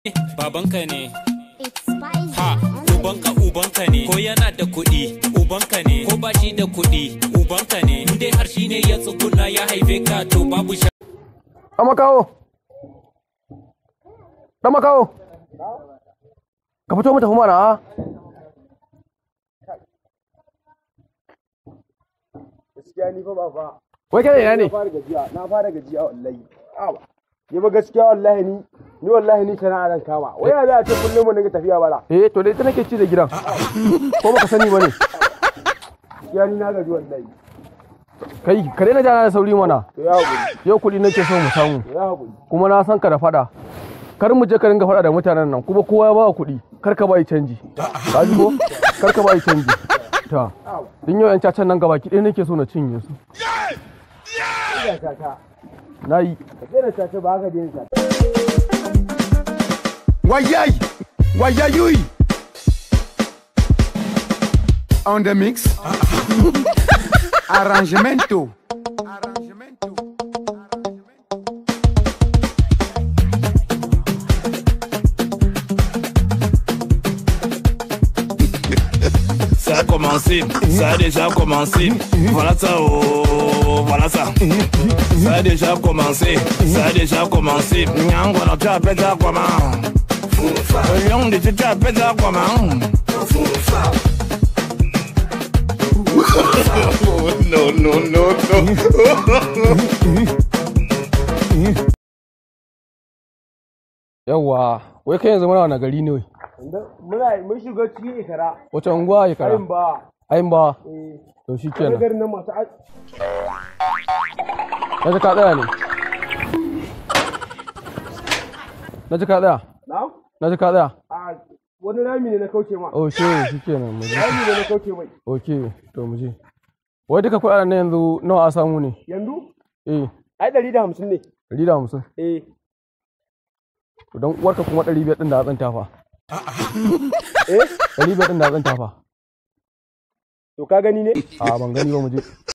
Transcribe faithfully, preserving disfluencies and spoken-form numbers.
babanka ne. Ha, ubanka ubanka ne. Ko yana da kuɗi, ubanka ne. Ko ba shi da kuɗi, ubanka ne. In dai har shi ne ya tsuguna ya haife ka to babu sha. Ɗan makaho. Ɗan makaho. Ka fito mu tafi mana a. Gaskiya ni fa ba fa. Wai kai ina ne? Na fara gajiya, na fara gajiya wallahi. Awa. Ni ba gaskiya wallahi ni, ni wallahi ni sana'a ran kama. Wai ya za a ce kullum mu dinga tafiya bala. Eh to dai ita nake ci da gidan. Ko baka sani bane? Gaskiya ni na gaji wallahi. Kai ka daina jana da sauri mana. To ya haƙuri. Yau kuɗi nake so mu samu. To ya haƙuri. Kuma na san ka da faɗa. Kar mu je ka ringa faɗa da mutanen nan kuma kowa ya ba kuɗi. Kar ka bai canji. Ka ji ko? Kar ka bai canji. Ta. Din yau yan cacan nan gaba ki ɗaya nake so na cinye su. Ina tata. Na yi. Ka daina tata ba haka daina tata. Wayay! Wayayuy! On the mix. Arrangemento. Arrangemento. Ça a commencé, ça a déjà commencé. Voilà ça, oh, voilà ça. Ça a déjà commencé, ça a déjà commencé. Nyangwa, tu appelles ça comment? Young, tu appelles ça comment? No, no, no, no. Yawwa, wai kai yanzu muna wani gari ne wai? Muna mun shiga cikin Ikara. Wace unguwa Ikara? Ayin ba. Ayin ba. Eh. To shi Wani kenan. garin nan masu a- Na ji ka tsaya ne. Na ji ka tsaya. Na? Na ji ka tsaya. A wani rami ne na kauce ma. Oh shi shi kenan mu je. Rami ne na kauce mai. Okay, to mu je. Wai duka kuɗaɗen na yanzu nawa a samu ne? Yanzu? Eh, Ai ɗari da hamsin ne. ɗari da hamsin. Eh. To don uwarka kuma ɗari biyar ɗin da zan tafa. Eh? Ɗari biyar ɗin da zan tafa. To ka gani ne? A ban gani ba mu je.